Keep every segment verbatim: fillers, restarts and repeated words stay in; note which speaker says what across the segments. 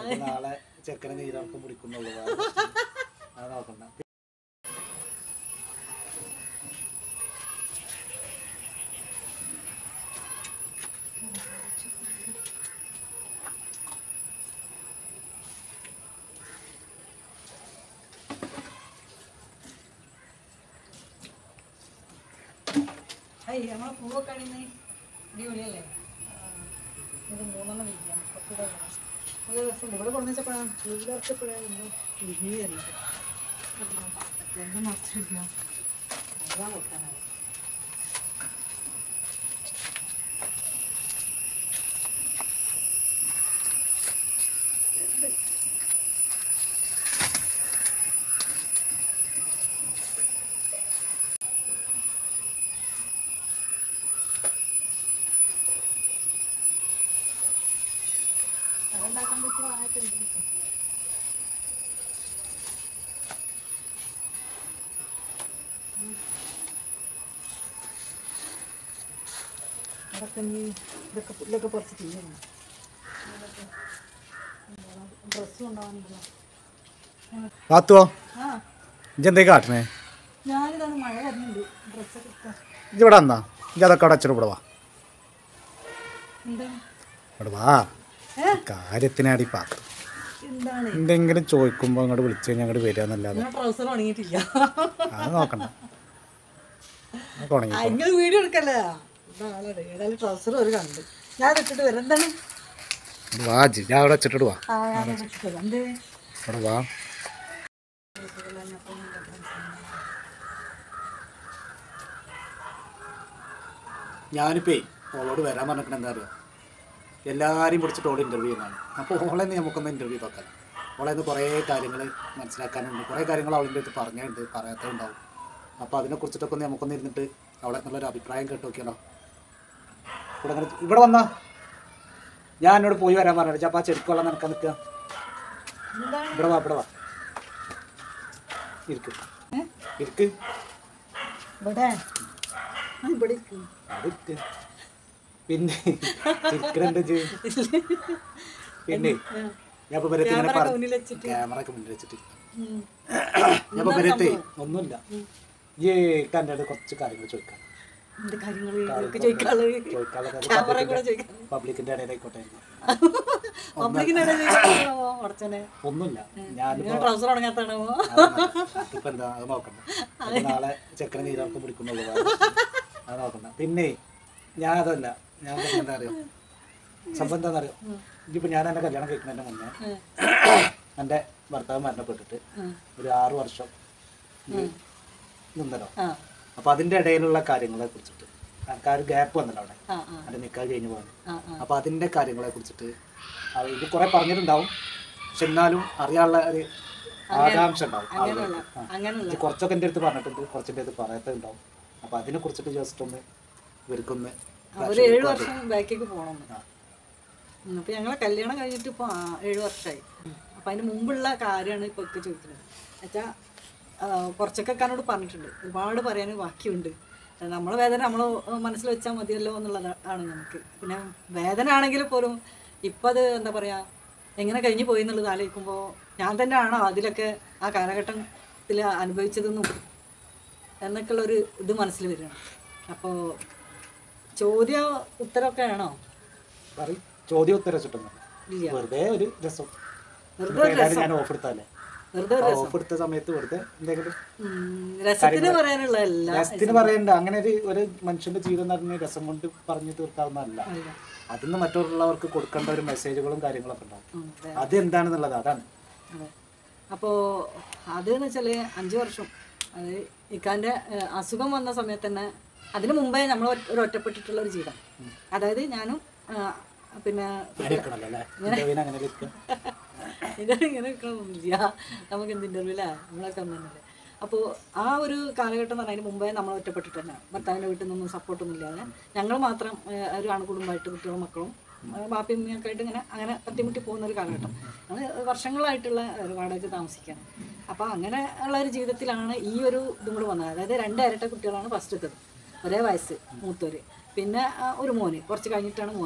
Speaker 1: നാളെ ചെക്കനെ നീരാർക്കും പിടിക്കുന്നുള്ളൂ. അത് നോക്കണ്ട.
Speaker 2: നമ്മളെ പൂവൊക്കെ അണിയുന്ന അടിപൊളിയല്ലേ? ഇത് മൂന്നെണ്ണം വിരിക്കാം. പത്ത് നല്ല രസമുണ്ട്. ഇവിടെ കൊണ്ടുവച്ചപ്പോഴാണ് വീട്ടിലച്ചപ്പോഴാണ് ഇന്ന് വിരിഞ്ഞ് തരുന്നത്. രണ്ടും മറിച്ചില്ല അതാ വെക്കാനാണ്. അതുണ്ടാക്കാൻ പറ്റുന്ന ആയിട്ടുണ്ട്. അതൊക്കെ ഇനി ഇതൊക്കെ പുല്ലൊക്കെ കുറച്ച് ചെയ്യണം. ഡ്രസ്സും ഉണ്ടാവാനില്ല.
Speaker 1: പാത്തുവോ
Speaker 2: ആ
Speaker 1: ഇജെന്തേ കാട്ടണേ?
Speaker 2: ഞാനിതാണ് മഴ വരുന്നുണ്ട്. ഡ്രസ്സൊക്കെ ഇട്ടാ
Speaker 1: ഇജിവിടെ വന്നാ ഇജ് അതൊക്കെ അവിടെ അച്ഛനും ഇവിടെ വാ.
Speaker 2: എന്താണ്
Speaker 1: ഇവിടെ വാ. കാര്യത്തിനാടി പാത്രം
Speaker 2: എന്താണ്
Speaker 1: എന്തെങ്കിലും ചോദിക്കുമ്പോൾ അങ്ങോട്ട് വിളിച്ചു കഴിഞ്ഞാൽ അങ്ങോട്ട് വരിക എന്നല്ലാതെ
Speaker 2: ട്രൗസർ ഉണങ്ങിയിട്ടില്ല.
Speaker 1: അത് നോക്കണ്ട.
Speaker 2: ഇങ്ങനെ വീഡിയോ എടുക്കല്ലേ? ഏതായാലും ട്രൗസർ ഒരു കണ്ട് ഞാൻ ഇട്ടിട്ട് വരാം. എന്താണ്
Speaker 1: വാ ജി ഞാൻ അവിടെ വെച്ചിട്ട് വാ.
Speaker 2: എന്തേ
Speaker 1: ഇവിടെ വാ. ഞാനിപ്പേ ഓളോട് വരാൻ പറഞ്ഞിട്ട് എന്താ അറിയാം, എല്ലാവരെയും പിടിച്ചിട്ട് ഓൾ ഇൻ്റർവ്യൂ ചെയ്യുന്നതാണ്. അപ്പോൾ ഓളെ നമുക്കൊന്ന് ഇൻ്റർവ്യൂ നോക്കാം. ഓളെ നിന്ന് കുറേ കാര്യങ്ങൾ മനസ്സിലാക്കാനുണ്ട്, കുറേ കാര്യങ്ങൾ അവളുടെ അടുത്ത് പറഞ്ഞിട്ടുണ്ട്, പറയാത്തതുണ്ടാവും. അപ്പോൾ അതിനെക്കുറിച്ചിട്ടൊക്കെ ഒന്ന് നമുക്കൊന്ന് ഇരുന്നിട്ട് അവളെ നല്ലൊരു അഭിപ്രായം കേട്ട് നോക്കിയാലോ. ഇവിടെ അങ്ങനെ ഇവിടെ വന്നാ ഞാൻ എന്നോട് പോയി വരാൻ പറഞ്ഞു. അപ്പോൾ ആ ചെരുക്കുള്ള നടക്കാൻ നിൽക്കുക. ഇവിടെ വാ, ഇവിടെ വാ, ഇരിക്ക് ഇരിക്ക്
Speaker 2: ഇവിടെ
Speaker 1: പിന്നെ ഇരിക്കണുണ്ട്. പിന്നെ ഞാൻ ഇപ്പൊ വരത്തെ ഇങ്ങനെ ക്യാമറ ഒക്കെ മുന്നിൽ വെച്ചിട്ട് ഞാൻ ഇപ്പൊ വരത്തെ ഒന്നുമില്ല. ഈ കണ്ടത് കുറച്ച് കാര്യങ്ങൾ ചോദിക്കാം. പബ്ലിക്കിന്റെ ഇടയിലായിക്കോട്ടെ. ഒന്നുമില്ല. ഞാനിപ്പോ ഇപ്പൊ എന്താ അത് നോക്കണ്ട. നാളെ ചെക്കനെ നീരാർക്കും പിടിക്കുന്നുള്ളൂ. അത് നോക്കണ്ട. പിന്നെ ഞാൻ അതല്ല, ഞാൻ എന്താ അറിയോ സംഭവം എന്താണെന്നറിയോ, ഇതിപ്പോൾ ഞാൻ എൻ്റെ കല്യാണം കഴിക്കുന്നതിൻ്റെ മുന്നേ എൻ്റെ ഭർത്താവ് മരണപ്പെട്ടിട്ട് ഒരു ആറു വർഷം നിന്നല്ലോ. അപ്പോൾ അതിൻ്റെ ഇടയിലുള്ള കാര്യങ്ങളെ കുറിച്ചിട്ട് ആ ഒരു ഗ്യാപ്പ് വന്നല്ലോ അവിടെ, എൻ്റെ നിക്കാഹ് കഴിഞ്ഞ് പോകുന്നു. അപ്പോൾ അതിൻ്റെ കാര്യങ്ങളെ കുറിച്ചിട്ട് ഇത് കുറേ പറഞ്ഞിട്ടുണ്ടാവും, പക്ഷെ എന്നാലും അറിയാനുള്ള ഒരു ആകാംക്ഷ ഉണ്ടാവും. കുറച്ചൊക്കെ എൻ്റെ അടുത്ത് പറഞ്ഞിട്ടുണ്ട്, കുറച്ചിൻ്റെ അടുത്ത് പറയാത്തതുണ്ടാവും. അപ്പോൾ അതിനെ കുറിച്ചിട്ട് ജസ്റ്റ് ഒന്ന് ഇവർക്കൊന്ന്
Speaker 2: ഒരു ഏഴ് വർഷം ബാക്കിലേക്ക് പോകണം. അപ്പോൾ ഞങ്ങളെ കല്യാണം കഴിഞ്ഞിട്ട് ഇപ്പോൾ ഏഴ് വർഷമായി. അപ്പോൾ അതിന് മുമ്പുള്ള കാര്യമാണ് ഇപ്പോൾ ഒക്കെ ചോദിക്കുന്നത്. എന്നുവെച്ചാൽ കുറച്ചൊക്കെ എന്നോട് പറഞ്ഞിട്ടുണ്ട്, ഒരുപാട് പറയാൻ ബാക്കിയുണ്ട്. നമ്മളെ വേദന നമ്മൾ മനസ്സിൽ വെച്ചാൽ മതിയല്ലോ എന്നുള്ളതാണ് നമുക്ക്. പിന്നെ വേദന ആണെങ്കിൽ പോലും ഇപ്പം അത് എന്താ പറയുക, എങ്ങനെ കഴിഞ്ഞു പോയി എന്നുള്ളത് ആലോചിക്കുമ്പോൾ ഞാൻ തന്നെ ആണോ അതിലൊക്കെ ആ കാലഘട്ടത്തിൽ അനുഭവിച്ചതെന്നും എന്നൊക്കെയുള്ളൊരു ഇത് മനസ്സിൽ വരികയാണ്. അപ്പോൾ ചോദ്യ ഉത്തരമൊക്കെ ആണോ?
Speaker 1: പറയും. ചോദ്യം ഉത്തരം വെച്ചിട്ടൊന്നും വെറുതെ ഒരു രസം. ഞാൻ ഓഫ് എടുത്താലേ ഓഫ് എടുത്ത സമയത്ത് വെറുതെ എന്തെങ്കിലും
Speaker 2: രസത്തിന് പറയാനുള്ള
Speaker 1: രസത്തിന് പറയണ്ട. അങ്ങനെ ഒരു ഒരു മനുഷ്യന്റെ ജീവിതം എന്ന് പറഞ്ഞ രസം കൊണ്ട് പറഞ്ഞു തീർക്കാവുന്നതല്ല. അതിന്ന് മറ്റുള്ളവർക്ക് കൊടുക്കേണ്ട ഒരു മെസ്സേജുകളും കാര്യങ്ങളൊക്കെ ഉണ്ടാവും. അത് എന്താണെന്നുള്ളത് അതാണ്.
Speaker 2: അപ്പോൾ അതെന്ന് വെച്ചാൽ അഞ്ച് വർഷം അത് ഇക്കാൻ്റെ അസുഖം വന്ന സമയത്ത് തന്നെ, അതിന് മുമ്പേ നമ്മൾ ഒരു ഒറ്റപ്പെട്ടിട്ടുള്ള ഒരു ജീവിതം. അതായത് ഞാനും പിന്നെ ഇങ്ങനെ നിൽക്കണമെന്നില്ല, നമുക്ക് എന്ത് ഇൻ്റർവ്യൂ അല്ലേ, നമ്മളൊക്കെ ഒന്നും തന്നെയല്ലേ. അപ്പോൾ ആ ഒരു കാലഘട്ടം എന്ന് പറഞ്ഞാൽ അതിന് മുമ്പേ നമ്മൾ ഒറ്റപ്പെട്ടിട്ട് തന്നെ, ഭർത്താവിൻ്റെ വീട്ടിൽ നിന്നൊന്നും സപ്പോർട്ടൊന്നും ഇല്ലാതെ ഞങ്ങൾ മാത്രം ഒരു ആൺകുടുംബമായിട്ട് കുട്ടികളും മക്കളും ബാപ്പിയും ഉമ്മയൊക്കെ ആയിട്ട് ഇങ്ങനെ അങ്ങനെ തട്ടിമുട്ടി പോകുന്ന ഒരു കാലഘട്ടം. ഞങ്ങൾ വർഷങ്ങളായിട്ടുള്ള ഒരു വാടക താമസിക്കുകയാണ്. അപ്പോൾ അങ്ങനെ ഉള്ള ഒരു ജീവിതത്തിലാണ് ഈ ഒരു ഇതും കൂടെ വന്നത്. അതായത് രണ്ട് ഇരട്ട കുട്ടികളാണ് ഫസ്റ്റത്തത്, ഒരേ വയസ്സ് മൂത്തവർ, പിന്നെ ഒരു മോന്, കുറച്ച് കഴിഞ്ഞിട്ടാണ് മോനുള്ളത്.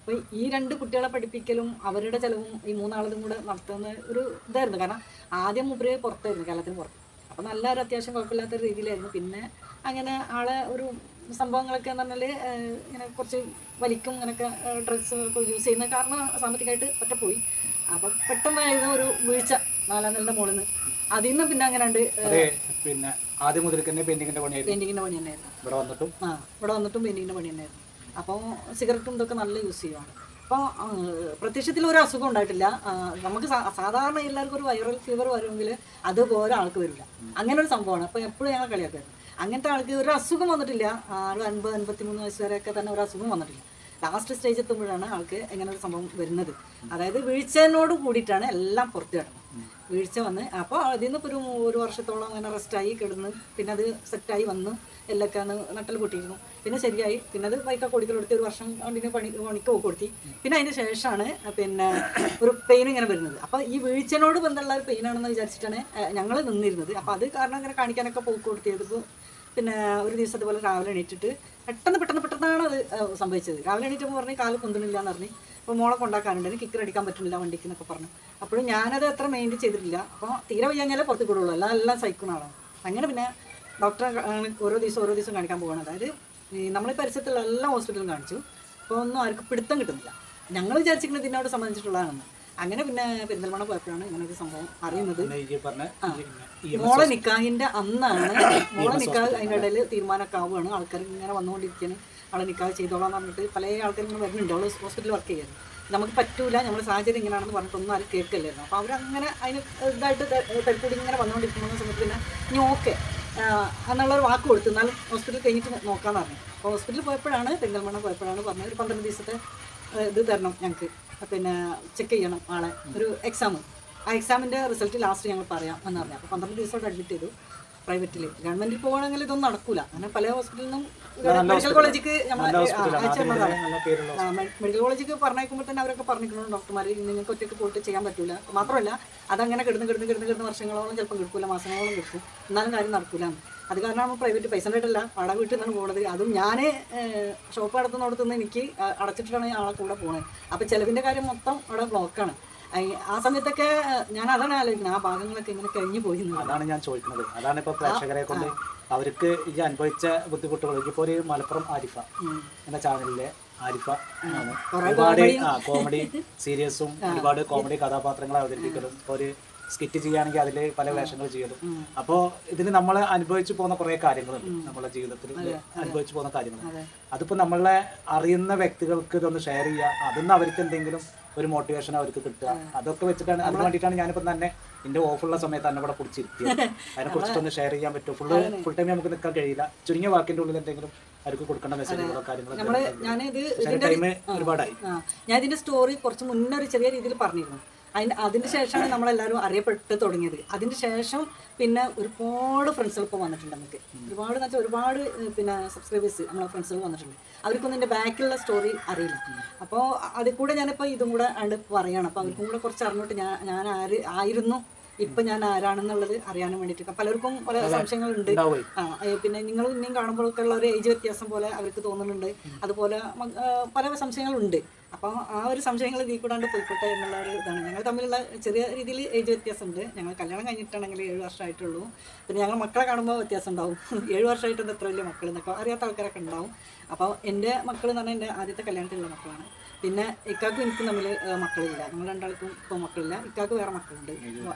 Speaker 2: അപ്പോൾ ഈ രണ്ട് കുട്ടികളെ പഠിപ്പിക്കലും അവരുടെ ചിലവും ഈ മൂന്നാളതും കൂടെ നടത്തുന്ന ഒരു ഇതായിരുന്നു. കാരണം ആദ്യം മുമ്പ് പുറത്തായിരുന്നു, കേരളത്തിന് പുറത്ത്. അപ്പോൾ നല്ലൊരു അത്യാവശ്യം കുഴപ്പമില്ലാത്ത രീതിയിലായിരുന്നു. പിന്നെ അങ്ങനെ ആളെ ഒരു സംഭവങ്ങളൊക്കെ എന്ന് പറഞ്ഞാൽ ഇങ്ങനെ കുറച്ച് വലിക്കും, ഇങ്ങനെയൊക്കെ ഡ്രഗ്സ് ഒക്കെ യൂസ് ചെയ്യുന്ന കാരണം സാമ്പത്തികമായിട്ട് ഒറ്റ പോയി. അപ്പം പെട്ടെന്നായിരുന്നു ഒരു വീഴ്ച നാലാം നിലയുടെ മുകളിൽ നിന്ന്. അതിൽ നിന്ന് പിന്നെ അങ്ങനെ ഉണ്ട്
Speaker 1: പിന്നെ ആദ്യം മുതൽ തന്നെ പെയിന്റിങ്ങിന്റെ പണി
Speaker 2: പെയിന്റിങ്ങിന്റെ പണി തന്നെയായിരുന്നു
Speaker 1: ഇവിടെ വന്നിട്ടും
Speaker 2: ആ ഇവിടെ വന്നിട്ടും പെയിന്റിങ്ങിന്റെ പണി തന്നെയായിരുന്നു. അപ്പോൾ സിഗരറ്റും ഇതൊക്കെ നല്ല യൂസ് ചെയ്യുവാണ്. അപ്പോൾ പ്രത്യക്ഷത്തിൽ ഒരു അസുഖം ഉണ്ടായിട്ടില്ല. നമുക്ക് സാധാരണ എല്ലാവർക്കും ഒരു വൈറൽ ഫീവർ വരുമെങ്കിൽ അതുപോലെ ആൾക്ക് വരില്ല. അങ്ങനെ ഒരു സംഭവമാണ്. അപ്പോൾ എപ്പോഴും ഞങ്ങൾ കളിയാക്കുമായിരുന്നു. അങ്ങനത്തെ ആൾക്ക് ഒരു അസുഖം വന്നിട്ടില്ല. ഒരു അൻപത് അൻപത്തി മൂന്ന് വയസ്സ് വരെയൊക്കെ തന്നെ ഒരു അസുഖം വന്നിട്ടില്ല. ലാസ്റ്റ് സ്റ്റേജ് എത്തുമ്പോഴാണ് ആൾക്ക് ഇങ്ങനെ ഒരു സംഭവം വരുന്നത്. അതായത് വീഴ്ചയോട് കൂടിയിട്ടാണ് എല്ലാം പുറത്തു കിടന്നത്. വീഴ്ച വന്ന് അപ്പോൾ അതിൽ നിന്ന് ഇപ്പോൾ ഒരു ഒരു വർഷത്തോളം അങ്ങനെ റെസ്റ്റായി കിടന്ന് പിന്നെ അത് സെറ്റായി വന്ന് എല്ലൊക്കെ അന്ന് നട്ടൽ പൊട്ടിയിരുന്നു. പിന്നെ ശരിയായി. പിന്നെ അത് ബൈക്കൊക്കെ കൊടുക്കലെടുത്ത് ഒരു വർഷം കണ്ടിന്യൂ പണി പണിക്ക് കൊടുത്തി. പിന്നെ അതിന് ശേഷമാണ് പിന്നെ ഒരു പെയിൻ ഇങ്ങനെ വരുന്നത്. അപ്പോൾ ഈ വീഴ്ചയോട് ബന്ധമുള്ള ഒരു പെയിനാണെന്ന് വിചാരിച്ചിട്ടാണ് ഞങ്ങൾ നിന്നിരുന്നത്. അപ്പോൾ അത് കാരണം ഇങ്ങനെ കാണിക്കാനൊക്കെ പോക്ക് കൊടുത്തിയതിപ്പോൾ പിന്നെ ഒരു ദിവസം അതുപോലെ രാവിലെ എണീറ്റിട്ട് പെട്ടെന്ന് പെട്ടെന്ന് പെട്ടെന്നാണ് അത് സംഭവിച്ചത്. രാവിലെ എണീറ്റപ്പോൾ പറഞ്ഞ് കാല് പൊന്തുന്നില്ല എന്ന് പറഞ്ഞ്. അപ്പോൾ മോളെ കൊണ്ടാക്കാനുണ്ട്, കിക്കർ അടിക്കാൻ പറ്റുന്നില്ല വണ്ടിക്ക് എന്നൊക്കെ പറഞ്ഞു. അപ്പോഴും ഞാനത് അത്ര മെയിൻറ്റെയിൻ ചെയ്തിട്ടില്ല. അപ്പോൾ തീരെ വയ്യാഞ്ഞാലേ പുറത്ത് കൂടുള്ളൂ, എല്ലാം എല്ലാം സഹിക്കുന്ന ആളാണ്. അങ്ങനെ പിന്നെ ഡോക്ടറെ ഓരോ ദിവസം ഓരോ ദിവസം കാണിക്കാൻ പോവുകയാണ്. അതായത് ഈ നമ്മളെ പരിസരത്തുള്ള എല്ലാ ഹോസ്പിറ്റലും കാണിച്ചു. അപ്പോൾ ഒന്നും ആർക്കും പിടുത്തം കിട്ടുന്നില്ല. ഞങ്ങൾ വിചാരിച്ചിരിക്കുന്നത് ഇതിനോട് സംബന്ധിച്ചിട്ടുള്ളതാണെന്ന്. അങ്ങനെ പിന്നെ പെരിന്തൽമണ്ണ പോയപ്പോഴാണ് ഇങ്ങനൊരു സംഭവം അറിയുന്നത്. മോളെ നിക്കാഹിൻ്റെ അന്നാണ്. മോളെ നിക്കാഹ് അതിൻ്റെ ഇടയിൽ തീരുമാനമൊക്കെ ആവുകയാണ്. ആൾക്കാർ ഇങ്ങനെ വന്നുകൊണ്ടിരിക്കുകയാണ്. അവളെ നിക്കാഹ് ചെയ്തോളാം എന്ന് പറഞ്ഞിട്ട് പല ആൾക്കാരും ഇങ്ങനെ വരുന്നുണ്ട്. അവൾ ഹോസ്പിറ്റലിൽ വർക്ക് ചെയ്യുന്നത്. നമുക്ക് പറ്റൂല, നമ്മുടെ സാഹചര്യം ഇങ്ങനെയാണെന്ന് പറഞ്ഞിട്ടൊന്നും ആരും കേൾക്കില്ലായിരുന്നു. അപ്പോൾ അവരങ്ങനെ അതിന് ഇതായിട്ട് തിരക്കൂടി ഇങ്ങനെ വന്നുകൊണ്ടിരിക്കുന്ന സമയത്ത് പിന്നെ ഇനി ഓക്കെ എന്നുള്ളൊരു വാക്ക് കൊടുത്തു, എന്നാലും ഹോസ്പിറ്റൽ കഴിഞ്ഞിട്ട് നോക്കാമെന്ന് പറഞ്ഞു. അപ്പോൾ ഹോസ്പിറ്റലിൽ പോയപ്പോഴാണ് പെരിന്തൽമണ്ണ പോയപ്പോഴാണ് പറഞ്ഞത് ഒരു പന്ത്രണ്ട് ദിവസത്തെ ഇത് തരണം ഞങ്ങൾക്ക്, പിന്നെ ചെക്ക് ചെയ്യണം ആളെ, ഒരു എക്സാം. ആ എക്സാമിൻ്റെ റിസൾട്ട് ലാസ്റ്റ് ഞങ്ങൾ പറയാം എന്ന് പറഞ്ഞു. അപ്പോൾ പന്ത്രണ്ട് ദിവസത്തോടെ അഡ്മിറ്റ് ചെയ്തു പ്രൈവറ്റിൽ. ഗവൺമെൻറ്റിൽ പോകുകയാണെങ്കിൽ ഇതൊന്നും നടക്കൂല. അങ്ങനെ പല ഹോസ്പിറ്റലിൽ നിന്നും മെഡിക്കൽ കോളേജിക്ക് നമ്മൾ അയച്ചിരുന്നതാണ്. മെഡിക്കൽ കോളേജിക്ക് പറഞ്ഞേക്കുമ്പോൾ തന്നെ അവരൊക്കെ പറഞ്ഞിട്ടുണ്ട് ഡോക്ടർമാർ, നിങ്ങൾക്ക് ഒറ്റയ്ക്ക് പോയിട്ട് ചെയ്യാൻ പറ്റൂല. മാത്രമല്ല അതങ്ങനെ കിടന്ന് കിടന്ന് കിടന്ന് കിടന്ന് വർഷങ്ങളോളം ചിലപ്പം കിടക്കില്ല, മാസങ്ങളോളം കിടക്കും, എന്നാലും കാര്യം നടക്കൂല. അത് കാരണം നമ്മൾ പ്രൈവറ്റ് പൈസ ആയിട്ടല്ല വാടക വീട്ടിൽ നിന്നാണ് പോകുന്നത്. അതും ഞാൻ ഷോപ്പ് നടത്തുന്നിടത്തുനിന്ന് എനിക്ക് അടച്ചിട്ടാണ് ആളെ കൂടെ പോകുന്നത്. അപ്പോൾ ചിലവിൻ്റെ കാര്യം മൊത്തം അവിടെ ബ്ലോക്കാണ്. ആ സമയത്തൊക്കെ ഞാൻ അതാണ് ആലോചിക്കുന്നത്, ആ ഭാഗങ്ങളൊക്കെ ഇങ്ങനെ കഴിഞ്ഞു പോയി.
Speaker 1: അതാണ് ഞാൻ ചോദിക്കുന്നത്. അതാണ് ഇപ്പോൾ പ്രേക്ഷകരെ കൊണ്ട് അവർക്ക് ഈ അനുഭവിച്ച ബുദ്ധിമുട്ടുകൾ. ഇപ്പോൾ ഒരു മലപ്പുറം ആരിഫ എന്ന ചാനലിലെ ആരിഫ ഒരുപാട് കോമഡി സീരിയസും ഒരുപാട് കോമഡി കഥാപാത്രങ്ങളെ അവതരിപ്പിക്കലും ഒരു സ്കിറ്റ് ചെയ്യുകയാണെങ്കിൽ അതിൽ പല വേഷങ്ങൾ ചെയ്യലും. അപ്പോൾ ഇതിന് നമ്മൾ അനുഭവിച്ചു പോകുന്ന കുറേ കാര്യങ്ങളുണ്ട്, നമ്മളെ ജീവിതത്തിൽ അനുഭവിച്ചു പോകുന്ന കാര്യങ്ങൾ. അതിപ്പോൾ നമ്മളെ അറിയുന്ന വ്യക്തികൾക്ക് ഇതൊന്ന് ഷെയർ ചെയ്യുക, അതിന്ന് അവർക്ക് എന്തെങ്കിലും ഒരു മോട്ടിവേഷൻ അവർക്ക് കിട്ടുക. അതൊക്കെ വെച്ചിട്ടാണ്, അതിന് വേണ്ടിയിട്ടാണ് ഞാനിപ്പോൾ തന്നെ എൻ്റെ ഓഫുള്ള സമയത്ത് തന്നെ ഇവിടെ പിടിച്ചിരുത്തിയത്. അതിനെ കുറിച്ചിട്ടൊന്ന് ഷെയർ ചെയ്യാൻ പറ്റും. ഫുള്ള് ഫുൾ ടൈം നമുക്ക് നിൽക്കാൻ കഴിയില്ല. ചുരുങ്ങിയ വാക്കിൻ്റെ ഉള്ളിൽ എന്തെങ്കിലും അവർക്ക് കൊടുക്കേണ്ട മെസ്സേജുകളോ കാര്യങ്ങളോ ടൈം ഒരുപാടായി.
Speaker 2: ഞാൻ ഇതിൻ്റെ സ്റ്റോറി കുറച്ച് മുന്നേ ഒരു ചെറിയ രീതിയിൽ പറഞ്ഞിരുന്നു. അതിന് അതിന് ശേഷമാണ് നമ്മളെല്ലാവരും അറിയപ്പെട്ട് തുടങ്ങിയത്. അതിന് ശേഷം പിന്നെ ഒരുപാട് ഫ്രണ്ട്സുകൾ ഇപ്പോൾ വന്നിട്ടുണ്ട്. നമുക്ക് ഒരുപാട് എന്ന് വെച്ചാൽ ഒരുപാട് പിന്നെ സബ്സ്ക്രൈബേഴ്സ് നമ്മളെ ഫ്രണ്ട്സുകൾ വന്നിട്ടുണ്ട്. അവർക്കൊന്നും എൻ്റെ ബാക്കിലുള്ള സ്റ്റോറി അറിയില്ല. അപ്പോൾ അതിൽ കൂടെ ഞാനിപ്പോൾ ഇതും കൂടെ ഉണ്ട് പറയുകയാണ്. അപ്പോൾ അവർക്കും കൂടെ കുറച്ച് അറിഞ്ഞിട്ട് ഞാൻ ഞാൻ ആര് ആയിരുന്നു ഇപ്പം ഞാൻ ആരാണെന്നുള്ളത് അറിയാനും വേണ്ടിയിട്ട് പലർക്കും പല സംശയങ്ങളുണ്ട്. ആ പിന്നെ നിങ്ങൾ ഇനിയും കാണുമ്പോഴൊക്കെ ഉള്ള ഒരു ഏജ് വ്യത്യാസം പോലെ അവർക്ക് തോന്നുന്നുണ്ട്. അതുപോലെ പല സംശയങ്ങളുണ്ട്. അപ്പോൾ ആ ഒരു സംശയങ്ങൾ ഇതിൽ കൂടാണ്ട് പോയിക്കോട്ടെ എന്നുള്ള ഒരു ഇതാണ്. ഞങ്ങൾ തമ്മിലുള്ള ചെറിയ രീതിയിൽ ഏജ് വ്യത്യാസമുണ്ട്. ഞങ്ങൾ കല്യാണം കഴിഞ്ഞിട്ടാണെങ്കിൽ ഏഴ് വർഷമായിട്ടുള്ളൂ. പിന്നെ ഞങ്ങൾ മക്കളെ കാണുമ്പോൾ വ്യത്യാസം ഉണ്ടാവും. ഏഴ് വർഷമായിട്ടൊന്നും എത്ര വലിയ മക്കൾ എന്നൊക്കെ അറിയാത്ത ആൾക്കാരൊക്കെ ഉണ്ടാവും. അപ്പോൾ എൻ്റെ മക്കൾ എന്ന് പറഞ്ഞാൽ എൻ്റെ ആദ്യത്തെ കല്യാണത്തിലുള്ള മക്കളാണ്. പിന്നെ ഇക്കാക്കും എനിക്കും തമ്മിൽ മക്കളില്ല. ഞങ്ങൾ രണ്ടാൾക്കും ഇപ്പോൾ മക്കളില്ല. ഇക്കാക്ക് വേറെ മക്കളുണ്ട്,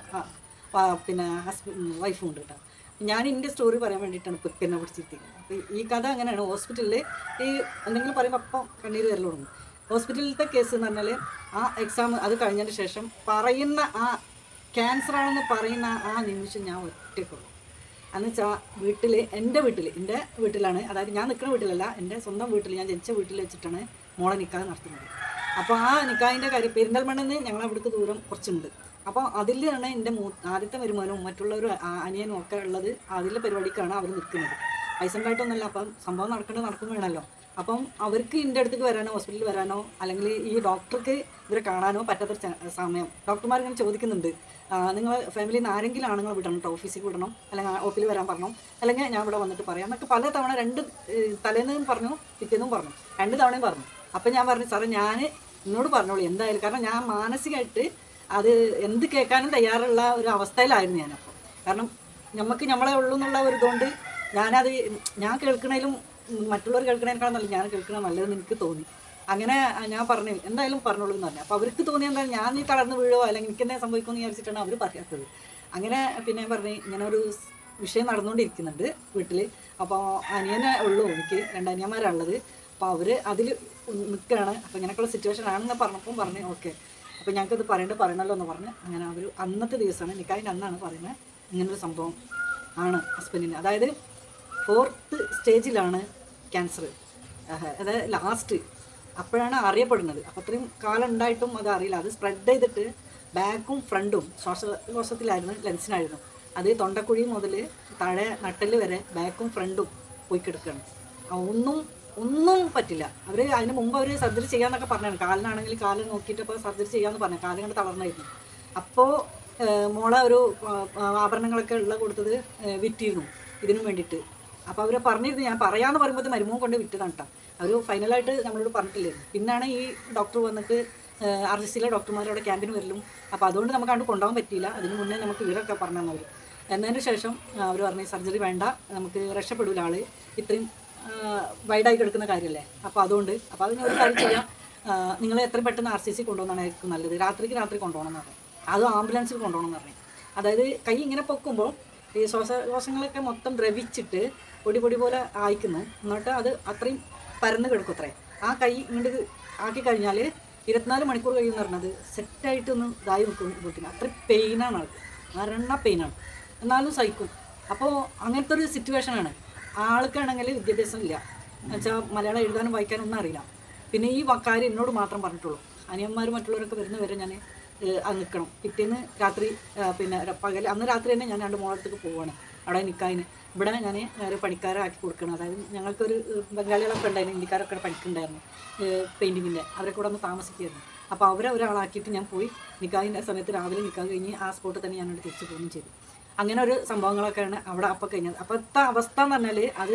Speaker 2: പിന്നെ ഹസ്ബൻഡ് വൈഫും ഉണ്ട് കേട്ടോ. ഞാൻ എൻ്റെ സ്റ്റോറി പറയാൻ വേണ്ടിയിട്ടാണ് ഇപ്പോൾ എന്നെ പിടിച്ചിരിക്കുന്നത്. അപ്പോൾ ഈ കഥ അങ്ങനെയാണ്. ഹോസ്പിറ്റലിൽ ഈ എന്തെങ്കിലും പറയുമ്പോൾ അപ്പം കണ്ണീര് വരൽ തുടങ്ങും. ഹോസ്പിറ്റലിലത്തെ കേസ് എന്ന് പറഞ്ഞാൽ ആ എക്സാം അത് കഴിഞ്ഞതിന് ശേഷം പറയുന്ന ആ ക്യാൻസറാണെന്ന് പറയുന്ന ആ നിമിഷം ഞാൻ ഒറ്റയ്ക്കുള്ളൂ. എന്ന് വെച്ചാൽ വീട്ടിൽ എൻ്റെ വീട്ടിൽ എൻ്റെ വീട്ടിലാണ്, അതായത് ഞാൻ നിൽക്കുന്ന വീട്ടിലല്ല, എൻ്റെ സ്വന്തം വീട്ടിൽ ഞാൻ ജനിച്ച വീട്ടിൽ വെച്ചിട്ടാണ് മോളെ നിക്കാഹ് നടത്തുന്നത്. അപ്പോൾ ആ നിക്കാഹിൻ്റെ കാര്യം പെരിന്തൽമണ്ണെന്ന് ഞങ്ങൾ അവിടേക്ക് ദൂരം കുറച്ചുണ്ട്. അപ്പോൾ അതിലാണ് എൻ്റെ മൂ ആദ്യത്തെ വരുമാനവും മറ്റുള്ളവർ അനിയനും ഒക്കെ ഉള്ളത്. അതിലെ പരിപാടിക്കാണ് അവർ നിൽക്കുന്നത്. പൈസ ഉണ്ടായിട്ടൊന്നുമല്ല. അപ്പം സംഭവം നടക്കേണ്ടത് നടക്കും വേണമല്ലോ. അപ്പം അവർക്ക് എൻ്റെ അടുത്തേക്ക് വരാനോ ഹോസ്പിറ്റലിൽ വരാനോ അല്ലെങ്കിൽ ഈ ഡോക്ടർക്ക് ഇവരെ കാണാനോ പറ്റാത്തൊരു സമയം ഡോക്ടർമാർ ഇങ്ങനെ ചോദിക്കുന്നുണ്ട്. നിങ്ങൾ ഫാമിലിയിൽ നിന്ന് ആരെങ്കിലും ആണുങ്ങൾ വിടണം കേട്ടോ, ഓഫീസിൽ വിടണം, അല്ലെങ്കിൽ ഓഫീസിൽ വരാൻ പറഞ്ഞു, അല്ലെങ്കിൽ ഞാൻ ഇവിടെ വന്നിട്ട് പറയാം എന്നൊക്കെ പല തവണ രണ്ട് തലേന്നും പറഞ്ഞു പിറ്റേന്നും പറഞ്ഞു രണ്ട് തവണയും പറഞ്ഞു. അപ്പം ഞാൻ പറഞ്ഞു സാറേ ഞാൻ എന്നോട് പറഞ്ഞോളൂ എന്തായാലും, കാരണം ഞാൻ മാനസികമായിട്ട് അത് എന്ത് കേൾക്കാനും തയ്യാറുള്ള ഒരു അവസ്ഥയിലായിരുന്നു ഞാനപ്പോൾ. കാരണം നമുക്ക് നമ്മളെ ഉള്ളൂ എന്നുള്ള ഒരു ഇതുകൊണ്ട് ഞാനത് ഞാൻ കേൾക്കണേലും മറ്റുള്ളവർ കേൾക്കണേക്കാളും നല്ല ഞാൻ കേൾക്കണ നല്ലതെന്ന് എനിക്ക് തോന്നി. അങ്ങനെ ഞാൻ പറഞ്ഞു എന്തായാലും പറഞ്ഞോളൂ എന്ന് പറഞ്ഞു. അപ്പോൾ അവർക്ക് തോന്നിയ എന്താ ഞാൻ നീ തളർന്ന് വീഴോ അല്ലെങ്കിൽ എനിക്ക് എന്തെങ്കിലും സംഭവിക്കുമെന്ന് വിചാരിച്ചിട്ടാണ് അവർ പറയാത്തത്. അങ്ങനെ പിന്നെ ഞാൻ പറഞ്ഞു ഇങ്ങനെ ഒരു വിഷയം നടന്നുകൊണ്ടിരിക്കുന്നുണ്ട് വീട്ടിൽ. അപ്പോൾ അനിയനെ ഉള്ളൂ, എനിക്ക് രണ്ട് അനിയന്മാരാണുള്ളത്. അപ്പോൾ അവർ അതിൽ നിൽക്കുകയാണ്. അപ്പോൾ ഇങ്ങനെയൊക്കെയുള്ള സിറ്റുവേഷൻ ആണെന്ന് പറഞ്ഞപ്പോൾ പറഞ്ഞു ഓക്കെ, അപ്പോൾ ഞങ്ങൾക്കത് പറയേണ്ടത് പറയണമല്ലോ എന്ന് പറഞ്ഞ് അങ്ങനെ അവർ അന്നത്തെ ദിവസമാണ് നിക്കാഹിൻ്റെ അന്നാണ് പറയുന്നത് ഇങ്ങനൊരു സംഭവം ആണ് ഹസ്ബൻഡിന്. അതായത് ഫോർത്ത് സ്റ്റേജിലാണ് ക്യാൻസർ, അതായത് ലാസ്റ്റ് അപ്പോഴാണ് അറിയപ്പെടുന്നത്. അപ്പോൾ അത്രയും കാലം ഉണ്ടായിട്ടും അത് അറിയില്ല. അത് സ്പ്രെഡ് ചെയ്തിട്ട് ബാക്കും ഫ്രണ്ടും ശ്വാസകോശത്തിലായിരുന്നു, ലെൻസിനായിരുന്നു. അത് തൊണ്ടക്കുഴി മുതൽ താഴെ നട്ടല് വരെ ബാക്കും ഫ്രണ്ടും പോയി കിടക്കുകയാണ്. ഒന്നും ഒന്നും പറ്റില്ല. അവർ അതിന് മുമ്പ് അവർ സർജറി ചെയ്യാമെന്നൊക്കെ പറഞ്ഞാണ്. കാലിനാണെങ്കിൽ കാല് നോക്കിയിട്ട് അപ്പോൾ സർജറി ചെയ്യാമെന്ന് പറഞ്ഞു. കാല് കണ്ട് തളർന്നായിരുന്നു. അപ്പോൾ മോളെ ഒരു ആഭരണങ്ങളൊക്കെ ഉള്ള കൊടുത്തത് വിറ്റിരുന്നു ഇതിനു വേണ്ടിയിട്ട്. അപ്പോൾ അവർ പറഞ്ഞിരുന്നു ഞാൻ പറയാമെന്ന് പറയുമ്പോൾ മരുമോൻ കൊണ്ട് വിറ്റതാണ് കേട്ടോ. അവർ ഫൈനലായിട്ട് നമ്മളോട് പറഞ്ഞിട്ടില്ലായിരുന്നു. പിന്നാണ് ഈ ഡോക്ടർ വന്നിട്ട് ആർ ജി സിയിലെ ഡോക്ടർമാരവിടെ ക്യാമ്പിന് വരലും. അപ്പോൾ അതുകൊണ്ട് നമുക്ക് കണ്ട് കൊണ്ടുപോകാൻ പറ്റിയില്ല. അതിന് മുന്നേ നമുക്ക് ഇവരൊക്കെ പറഞ്ഞു അവർ. എന്നതിന് ശേഷം അവർ പറഞ്ഞു സർജറി വേണ്ട, നമുക്ക് രക്ഷപ്പെടില്ല, ആൾ ഇത്രയും വൈഡായി കിടക്കുന്ന കാര്യമല്ലേ. അപ്പോൾ അതുകൊണ്ട് അപ്പോൾ അതിന് ഒരു കാര്യം ചെയ്യാം, നിങ്ങൾ എത്രയും പെട്ടെന്ന് ആർ സി സി കൊണ്ടുപോകുന്നതായിരിക്കും നല്ലത്, രാത്രിക്ക് രാത്രി കൊണ്ടുപോകണം എന്ന് പറഞ്ഞു. അത് ആംബുലൻസിൽ കൊണ്ടുപോകണം എന്ന് പറഞ്ഞു. അതായത് കൈ ഇങ്ങനെ പൊക്കുമ്പോൾ ഈ ശ്വാസകോശങ്ങളൊക്കെ മൊത്തം ദ്രവിച്ചിട്ട് പൊടി പൊടി പോലെ ആയിക്കുന്നു. എന്നിട്ട് അത് അത്രയും പരന്ന് കിടക്കും അത്രയും. ആ കൈ ഇങ്ങോട്ട് ആക്കി കഴിഞ്ഞാൽ ഇരുപത്തിനാല് മണിക്കൂർ കഴിയുമെന്ന് പറഞ്ഞത് സെറ്റായിട്ടൊന്ന് ഇതായി നിൽക്കുമ്പോഴത്തേന് അത്രയും പെയിനാണ് ആൾക്ക്, മരണ പെയിനാണ്. എന്നാലും സഹിക്കും. അപ്പോൾ അങ്ങനത്തെ ഒരു സിറ്റുവേഷനാണ്. ആൾക്കാണെങ്കിൽ വിദ്യാഭ്യാസം ഇല്ല എന്നുവെച്ചാൽ മലയാളം എഴുതാനും വായിക്കാനും ഒന്നും അറിയില്ല. പിന്നെ ഈ കാര്യം എന്നോട് മാത്രം പറഞ്ഞിട്ടുള്ളൂ. അനിയന്മാരും മറ്റുള്ളവരൊക്കെ വരുന്ന വരെ ഞാൻ അത് നിൽക്കണം. പിറ്റേന്ന് രാത്രി പിന്നെ പകൽ അന്ന് രാത്രി തന്നെ ഞാൻ രണ്ട് മോളടുത്തേക്ക് പോവുകയാണ്. അവിടെ നിൽക്കാതിന് ഇവിടെ ഞാൻ ഒരു പണിക്കാരെ ആക്കി കൊടുക്കണം. അതായത് ഞങ്ങൾക്കൊരു ബംഗാളികളൊക്കെ ഉണ്ടായിരുന്നു, ഇന്ത്യക്കാരൊക്കെ പഠിക്കുന്നുണ്ടായിരുന്നു പെയിൻറ്റിങ്ങിൻ്റെ, അവരെ കൂടെ ഒന്ന് താമസിക്കുകയായിരുന്നു. അപ്പോൾ അവരെ ഒരാളാക്കിയിട്ട് ഞാൻ പോയി നിക്കാഹിൻ്റെ സമയത്ത് രാവിലെ നിൽക്കാൻ കഴിഞ്ഞ് ആ സ്പോട്ടിൽ തന്നെ ഞാനോട് തിരിച്ചു പോകുകയും ചെയ്തു. അങ്ങനെ ഒരു സംഭവങ്ങളൊക്കെയാണ് അവിടെ അപ്പോൾ കഴിഞ്ഞത്. അപ്പോഴത്തെ അവസ്ഥ എന്ന് പറഞ്ഞാൽ അത്